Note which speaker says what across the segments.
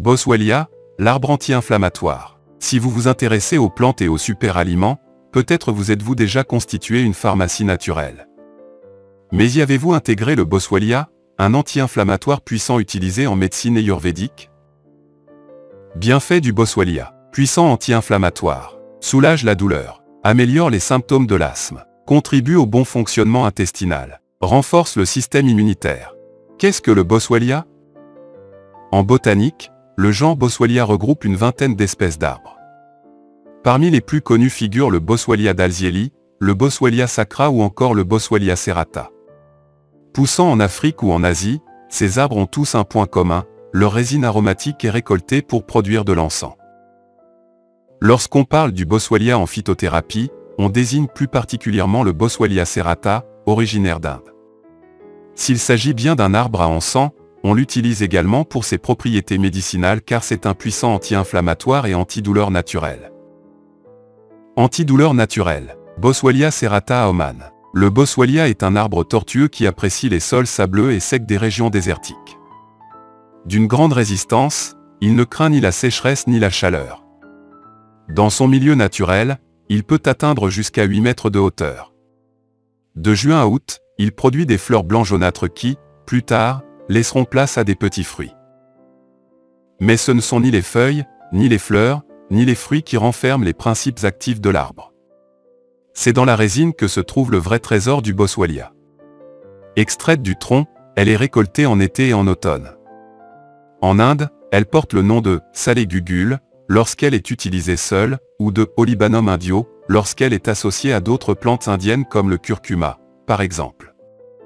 Speaker 1: Boswellia, l'arbre anti-inflammatoire. Si vous vous intéressez aux plantes et aux super-aliments, peut-être vous êtes-vous déjà constitué une pharmacie naturelle. Mais y avez-vous intégré le Boswellia, un anti-inflammatoire puissant utilisé en médecine ayurvédique? Bienfaits du Boswellia. Puissant anti-inflammatoire. Soulage la douleur. Améliore les symptômes de l'asthme. Contribue au bon fonctionnement intestinal. Renforce le système immunitaire. Qu'est-ce que le Boswellia? En botanique, le genre Boswellia regroupe une vingtaine d'espèces d'arbres. Parmi les plus connus figurent le Boswellia dalzieli, le Boswellia sacra ou encore le Boswellia serrata. Poussant en Afrique ou en Asie, ces arbres ont tous un point commun, leur résine aromatique est récoltée pour produire de l'encens. Lorsqu'on parle du Boswellia en phytothérapie, on désigne plus particulièrement le Boswellia serrata, originaire d'Inde. S'il s'agit bien d'un arbre à encens, on l'utilise également pour ses propriétés médicinales car c'est un puissant anti-inflammatoire et antidouleur naturel. Antidouleur naturelle. Boswellia serrata à Oman. Le Boswellia est un arbre tortueux qui apprécie les sols sableux et secs des régions désertiques. D'une grande résistance, il ne craint ni la sécheresse ni la chaleur. Dans son milieu naturel, il peut atteindre jusqu'à 8 mètres de hauteur. De juin à août, il produit des fleurs blanc jaunâtres qui, plus tard, laisseront place à des petits fruits. Mais ce ne sont ni les feuilles, ni les fleurs, ni les fruits qui renferment les principes actifs de l'arbre. C'est dans la résine que se trouve le vrai trésor du Boswellia. Extraite du tronc, elle est récoltée en été et en automne. En Inde, elle porte le nom de salé gugule lorsqu'elle est utilisée seule, ou de Olibanum indio lorsqu'elle est associée à d'autres plantes indiennes comme le curcuma, par exemple.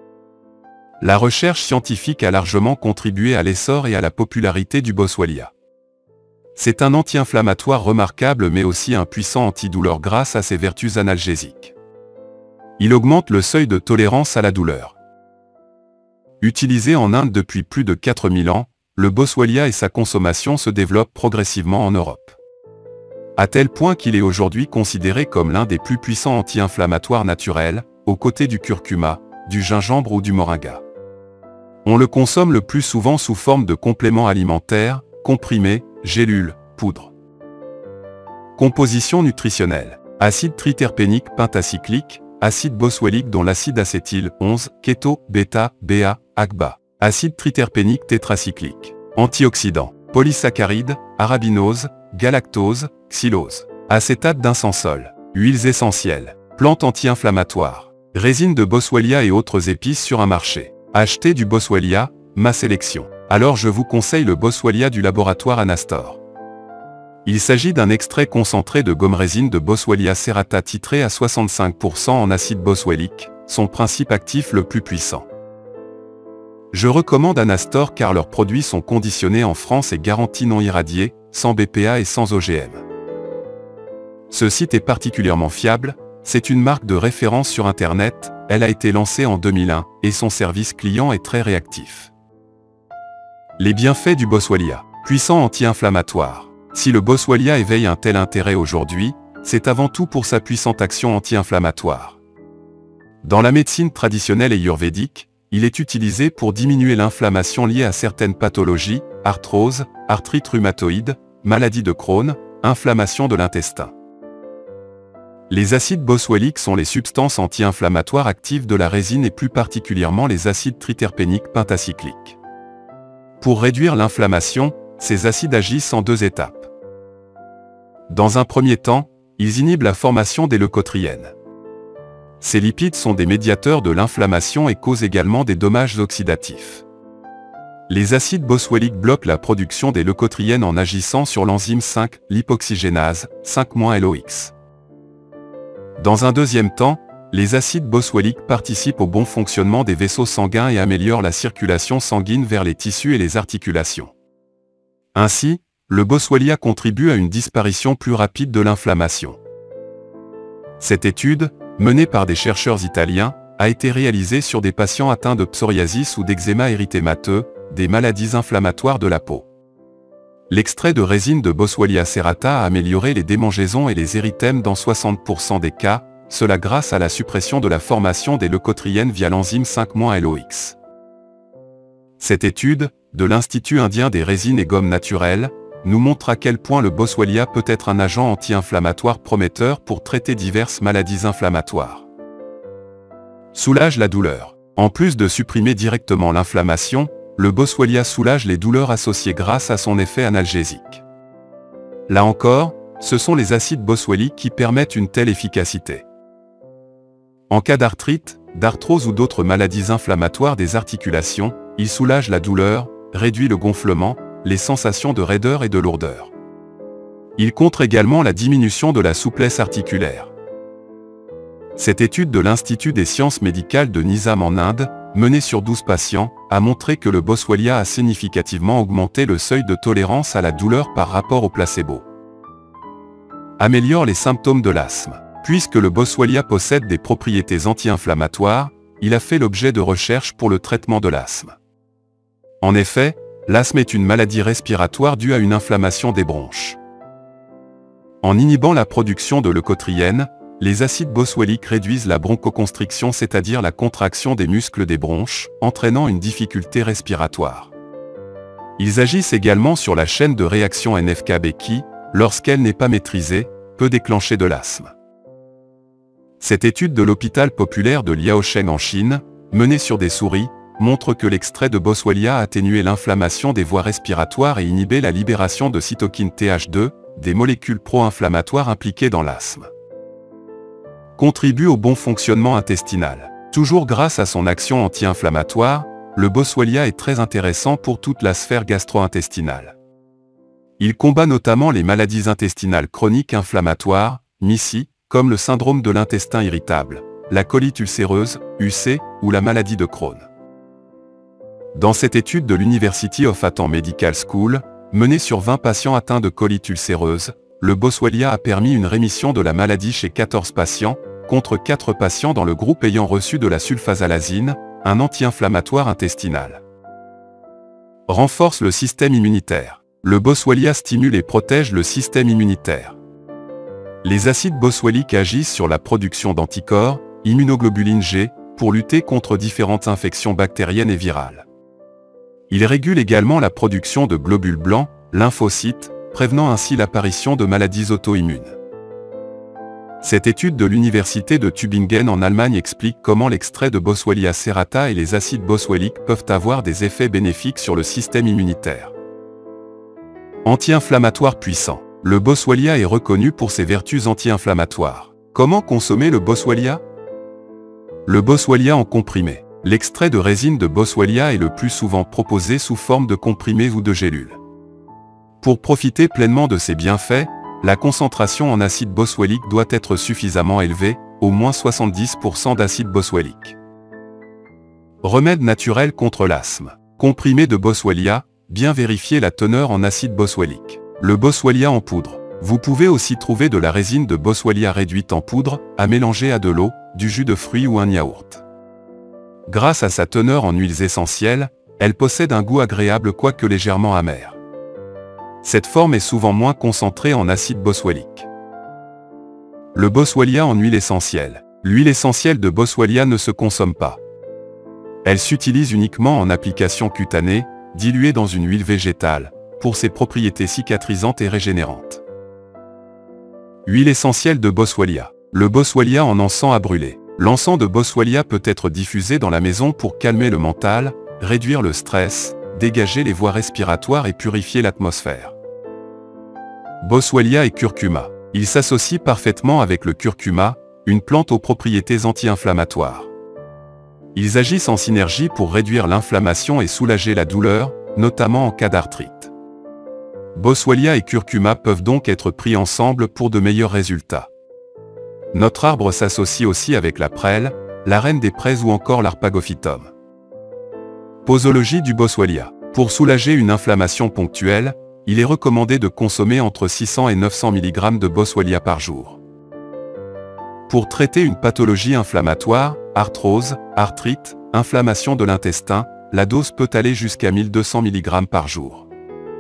Speaker 1: La recherche scientifique a largement contribué à l'essor et à la popularité du Boswellia. C'est un anti-inflammatoire remarquable mais aussi un puissant antidouleur grâce à ses vertus analgésiques. Il augmente le seuil de tolérance à la douleur. Utilisé en Inde depuis plus de 4000 ans, le Boswellia et sa consommation se développent progressivement en Europe. À tel point qu'il est aujourd'hui considéré comme l'un des plus puissants anti-inflammatoires naturels, aux côtés du curcuma, du gingembre ou du moringa. On le consomme le plus souvent sous forme de complément alimentaire, comprimé, gélule, poudre. Composition nutritionnelle. Acide triterpénique pentacyclique, acide boswellique dont l'acide acétyl 11, kéto, bêta, BA, AGBA. Acide triterpénique tétracyclique. Antioxydants. Polysaccharides, arabinose, galactose, xylose. Acétate d'insensol. Huiles essentielles. Plantes anti-inflammatoires. Résine de Boswellia et autres épices sur un marché. Achetez du Boswellia, ma sélection. Alors je vous conseille le Boswellia du laboratoire Anastor. Il s'agit d'un extrait concentré de gomme résine de Boswellia serrata titré à 65% en acide boswellique, son principe actif le plus puissant. Je recommande Anastor car leurs produits sont conditionnés en France et garantis non irradiés, sans BPA et sans OGM. Ce site est particulièrement fiable, c'est une marque de référence sur Internet, elle a été lancée en 2001 et son service client est très réactif. Les bienfaits du Boswellia. Puissant anti-inflammatoire. Si le Boswellia éveille un tel intérêt aujourd'hui, c'est avant tout pour sa puissante action anti-inflammatoire. Dans la médecine traditionnelle ayurvédique, il est utilisé pour diminuer l'inflammation liée à certaines pathologies, arthrose, arthrite rhumatoïde, maladie de Crohn, inflammation de l'intestin. Les acides boswelliques sont les substances anti-inflammatoires actives de la résine et plus particulièrement les acides triterpéniques pentacycliques. Pour réduire l'inflammation, ces acides agissent en 2 étapes. Dans un premier temps, ils inhibent la formation des leucotriènes. Ces lipides sont des médiateurs de l'inflammation et causent également des dommages oxydatifs. Les acides boswelliques bloquent la production des leucotriènes en agissant sur l'enzyme 5-lipoxygénase, 5-LOX. Dans un deuxième temps, les acides boswelliques participent au bon fonctionnement des vaisseaux sanguins et améliorent la circulation sanguine vers les tissus et les articulations. Ainsi, le Boswellia contribue à une disparition plus rapide de l'inflammation. Cette étude, menée par des chercheurs italiens, a été réalisée sur des patients atteints de psoriasis ou d'eczéma érythémateux, des maladies inflammatoires de la peau. L'extrait de résine de Boswellia serrata a amélioré les démangeaisons et les érythèmes dans 60% des cas, cela grâce à la suppression de la formation des leucotriènes via l'enzyme 5-LOX. Cette étude, de l'Institut indien des résines et gommes naturelles, nous montre à quel point le boswellia peut être un agent anti-inflammatoire prometteur pour traiter diverses maladies inflammatoires. Soulage la douleur. En plus de supprimer directement l'inflammation, le boswellia soulage les douleurs associées grâce à son effet analgésique. Là encore, ce sont les acides boswelliques qui permettent une telle efficacité. En cas d'arthrite, d'arthrose ou d'autres maladies inflammatoires des articulations, il soulage la douleur, réduit le gonflement, les sensations de raideur et de lourdeur. Il contre également la diminution de la souplesse articulaire. Cette étude de l'Institut des sciences médicales de Nizam en Inde, menée sur 12 patients, a montré que le boswellia a significativement augmenté le seuil de tolérance à la douleur par rapport au placebo. Améliore les symptômes de l'asthme. Puisque le boswellia possède des propriétés anti-inflammatoires, il a fait l'objet de recherches pour le traitement de l'asthme. En effet, l'asthme est une maladie respiratoire due à une inflammation des bronches. En inhibant la production de leucotriène, les acides boswelliques réduisent la bronchoconstriction, c'est-à-dire la contraction des muscles des bronches, entraînant une difficulté respiratoire. Ils agissent également sur la chaîne de réaction NF-κB qui, lorsqu'elle n'est pas maîtrisée, peut déclencher de l'asthme. Cette étude de l'hôpital populaire de Liaocheng en Chine, menée sur des souris, montre que l'extrait de boswellia a atténué l'inflammation des voies respiratoires et inhibé la libération de cytokine Th2, des molécules pro-inflammatoires impliquées dans l'asthme. Contribue au bon fonctionnement intestinal. Toujours grâce à son action anti-inflammatoire, le boswellia est très intéressant pour toute la sphère gastro-intestinale. Il combat notamment les maladies intestinales chroniques inflammatoires, MICI, comme le syndrome de l'intestin irritable, la colite ulcéreuse, UC, ou la maladie de Crohn. Dans cette étude de l'University of Atan Medical School, menée sur 20 patients atteints de colite ulcéreuse, le boswellia a permis une rémission de la maladie chez 14 patients, contre 4 patients dans le groupe ayant reçu de la sulfasalazine, un anti-inflammatoire intestinal. Renforce le système immunitaire. Le boswellia stimule et protège le système immunitaire. Les acides boswelliques agissent sur la production d'anticorps, immunoglobuline G, pour lutter contre différentes infections bactériennes et virales. Ils régulent également la production de globules blancs, lymphocytes, prévenant ainsi l'apparition de maladies auto-immunes. Cette étude de l'Université de Tübingen en Allemagne explique comment l'extrait de Boswellia serrata et les acides boswelliques peuvent avoir des effets bénéfiques sur le système immunitaire. Anti-inflammatoire puissant. Le boswellia est reconnu pour ses vertus anti-inflammatoires. Comment consommer le boswellia? Le boswellia en comprimé. L'extrait de résine de boswellia est le plus souvent proposé sous forme de comprimés ou de gélules. Pour profiter pleinement de ses bienfaits, la concentration en acide boswellique doit être suffisamment élevée, au moins 70% d'acide boswellique. Remède naturel contre l'asthme. Comprimé de boswellia, bien vérifier la teneur en acide boswellique. Le boswellia en poudre. Vous pouvez aussi trouver de la résine de boswellia réduite en poudre, à mélanger à de l'eau, du jus de fruits ou un yaourt. Grâce à sa teneur en huiles essentielles, elle possède un goût agréable quoique légèrement amer. Cette forme est souvent moins concentrée en acide boswellique. Le boswellia en huile essentielle. L'huile essentielle de boswellia ne se consomme pas. Elle s'utilise uniquement en application cutanée, diluée dans une huile végétale, pour ses propriétés cicatrisantes et régénérantes. Huile essentielle de boswellia. Le boswellia en encens à brûler. L'encens de boswellia peut être diffusé dans la maison pour calmer le mental, réduire le stress, dégager les voies respiratoires et purifier l'atmosphère. Boswellia et curcuma. Ils s'associent parfaitement avec le curcuma, une plante aux propriétés anti-inflammatoires. Ils agissent en synergie pour réduire l'inflammation et soulager la douleur, notamment en cas d'arthrite. Boswellia et curcuma peuvent donc être pris ensemble pour de meilleurs résultats. Notre arbre s'associe aussi avec la prêle, la reine des prés ou encore l'arpagophytum. Posologie du boswellia. Pour soulager une inflammation ponctuelle, il est recommandé de consommer entre 600 et 900 mg de boswellia par jour. Pour traiter une pathologie inflammatoire, arthrose, arthrite, inflammation de l'intestin, la dose peut aller jusqu'à 1200 mg par jour.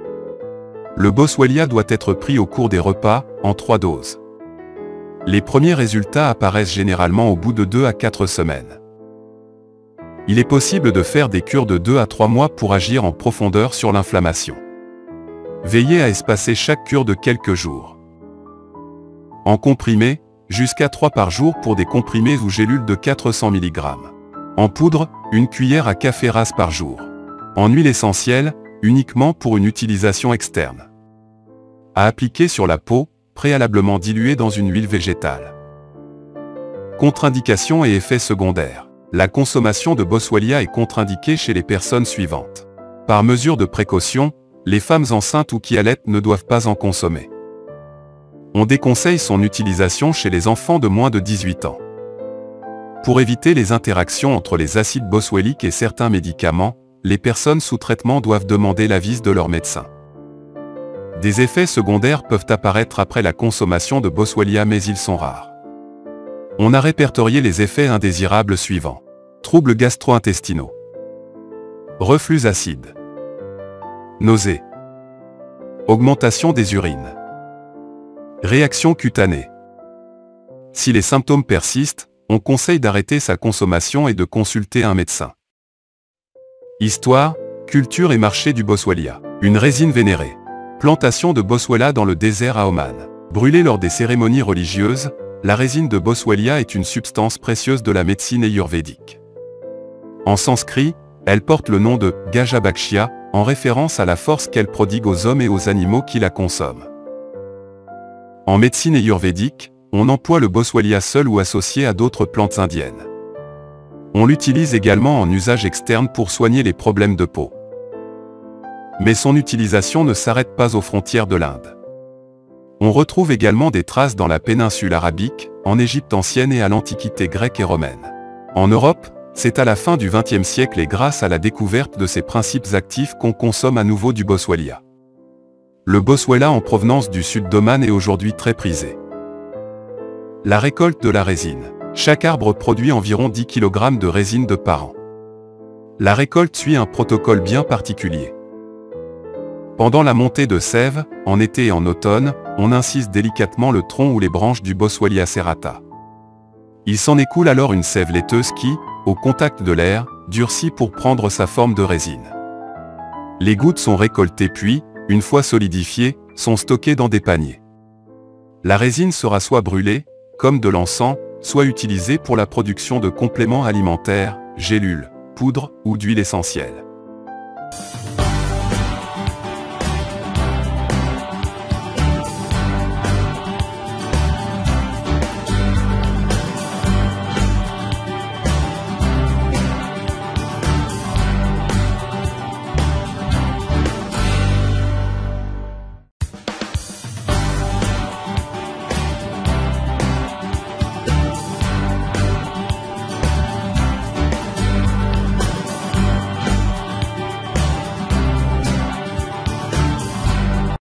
Speaker 1: Le boswellia doit être pris au cours des repas, en 3 doses. Les premiers résultats apparaissent généralement au bout de 2 à 4 semaines. Il est possible de faire des cures de 2 à 3 mois pour agir en profondeur sur l'inflammation. Veillez à espacer chaque cure de quelques jours. En comprimé, jusqu'à 3 par jour pour des comprimés ou gélules de 400 mg. En poudre, une cuillère à café rase par jour. En huile essentielle, uniquement pour une utilisation externe. À appliquer sur la peau, préalablement diluée dans une huile végétale. Contre-indications et effets secondaires. La consommation de Boswellia est contre-indiquée chez les personnes suivantes. Par mesure de précaution, les femmes enceintes ou qui allaitent ne doivent pas en consommer. On déconseille son utilisation chez les enfants de moins de 18 ans. Pour éviter les interactions entre les acides boswelliques et certains médicaments, les personnes sous traitement doivent demander l'avis de leur médecin. Des effets secondaires peuvent apparaître après la consommation de Boswellia mais ils sont rares. On a répertorié les effets indésirables suivants. Troubles gastro-intestinaux. Reflux acide. Nausées. Augmentation des urines. Réaction cutanée. Si les symptômes persistent, on conseille d'arrêter sa consommation et de consulter un médecin. Histoire, culture et marché du Boswellia. Une résine vénérée. Plantation de Boswellia dans le désert à Oman. Brûlée lors des cérémonies religieuses, la résine de Boswellia est une substance précieuse de la médecine ayurvédique. En sanskrit, elle porte le nom de Gajabakshya, en référence à la force qu'elle prodigue aux hommes et aux animaux qui la consomment. En médecine ayurvédique, on emploie le Boswellia seul ou associé à d'autres plantes indiennes. On l'utilise également en usage externe pour soigner les problèmes de peau. Mais son utilisation ne s'arrête pas aux frontières de l'Inde. On retrouve également des traces dans la péninsule arabique, en Égypte ancienne et à l'Antiquité grecque et romaine. En Europe, c'est à la fin du XXe siècle et grâce à la découverte de ces principes actifs qu'on consomme à nouveau du Boswellia. Le Boswellia en provenance du sud d'Oman est aujourd'hui très prisé. La récolte de la résine. Chaque arbre produit environ 10 kg de résine par an. La récolte suit un protocole bien particulier. Pendant la montée de sève, en été et en automne, on incise délicatement le tronc ou les branches du Boswellia serrata. Il s'en écoule alors une sève laiteuse qui, au contact de l'air, durcit pour prendre sa forme de résine. Les gouttes sont récoltées puis, une fois solidifiées, sont stockées dans des paniers. La résine sera soit brûlée, comme de l'encens, soit utilisée pour la production de compléments alimentaires, gélules, poudres ou d'huile essentielle.